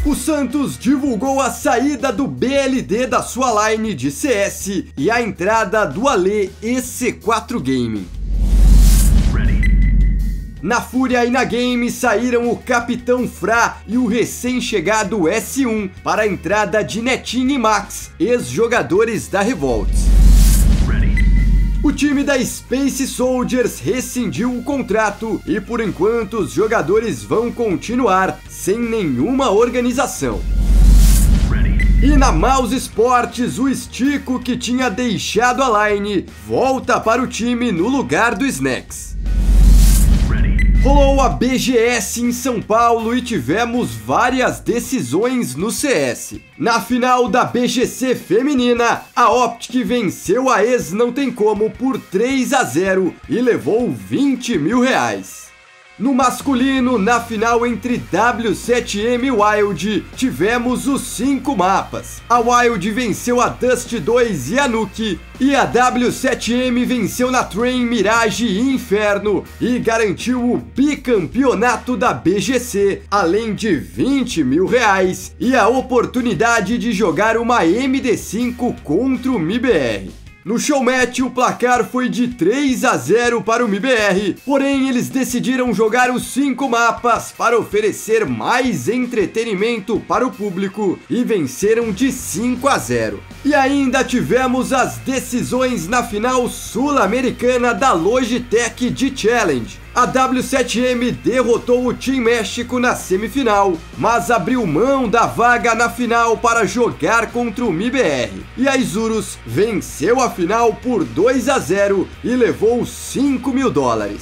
O Santos divulgou a saída do BLD da sua line de CS e a entrada do Ale EC4 Gaming. Na Fúria e na Game saíram o Capitão Fra e o recém-chegado S1 para a entrada de Netinho e Max, ex-jogadores da Revolts. O time da Space Soldiers rescindiu o contrato e por enquanto os jogadores vão continuar sem nenhuma organização. E na Mouse Sports, o Estico, que tinha deixado a line, volta para o time no lugar do Snacks. Rolou a BGS em São Paulo e tivemos várias decisões no CS. Na final da BGC feminina, a Optic venceu a ex Não Tem Como por 3-0 e levou R$20 mil. No masculino, na final entre W7M e Wild, tivemos os 5 mapas. A Wild venceu a Dust 2 e a Nuke, e a W7M venceu na Train, Mirage e Inferno e garantiu o bicampeonato da BGC, além de R$20 mil e a oportunidade de jogar uma MD5 contra o MIBR. No showmatch, o placar foi de 3-0 para o MIBR, porém eles decidiram jogar os 5 mapas para oferecer mais entretenimento para o público e venceram de 5-0. E ainda tivemos as decisões na final sul-americana da Logitech de Challenge. A W7M derrotou o Team México na semifinal, mas abriu mão da vaga na final para jogar contra o MIBR. E a Isurus venceu a final por 2-0 e levou $5 mil.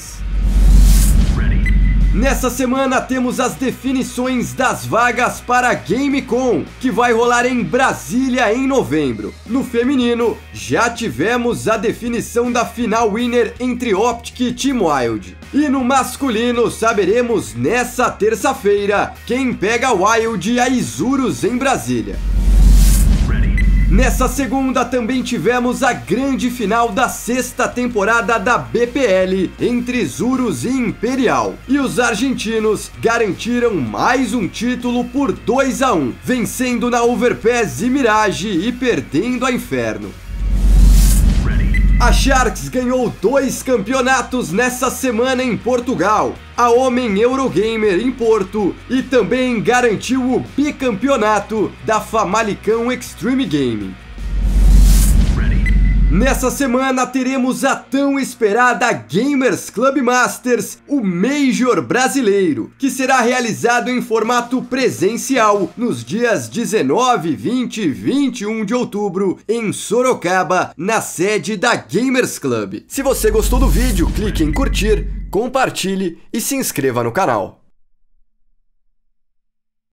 Nessa semana temos as definições das vagas para a GameCon, que vai rolar em Brasília em novembro. No feminino, já tivemos a definição da final winner entre Optic e Team Wild. E no masculino, saberemos nessa terça-feira quem pega a Wild e a Isurus em Brasília. Nessa segunda também tivemos a grande final da 6ª temporada da BPL entre Isurus e Imperial. E os argentinos garantiram mais um título por 2-1, vencendo na Overpass e Mirage e perdendo a Inferno. A Sharks ganhou 2 campeonatos nessa semana em Portugal, a Homem Eurogamer em Porto, e também garantiu o bicampeonato da Famalicão Extreme Gaming. Nessa semana teremos a tão esperada Gamers Club Masters, o Major brasileiro, que será realizado em formato presencial nos dias 19, 20 e 21 de outubro em Sorocaba, na sede da Gamers Club. Se você gostou do vídeo, clique em curtir, compartilhe e se inscreva no canal.